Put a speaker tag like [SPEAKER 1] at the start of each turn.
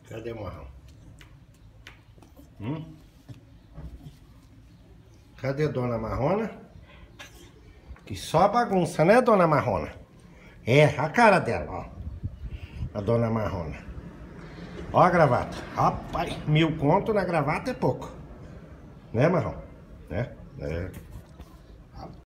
[SPEAKER 1] Cadê o Marrom? Cadê Dona Marrona? Que só bagunça, né, Dona Marrona? É, a cara dela, ó. A Dona Marrona. Ó a gravata. Rapaz, 1000 conto na gravata é pouco. Né, Marrom? Né? É.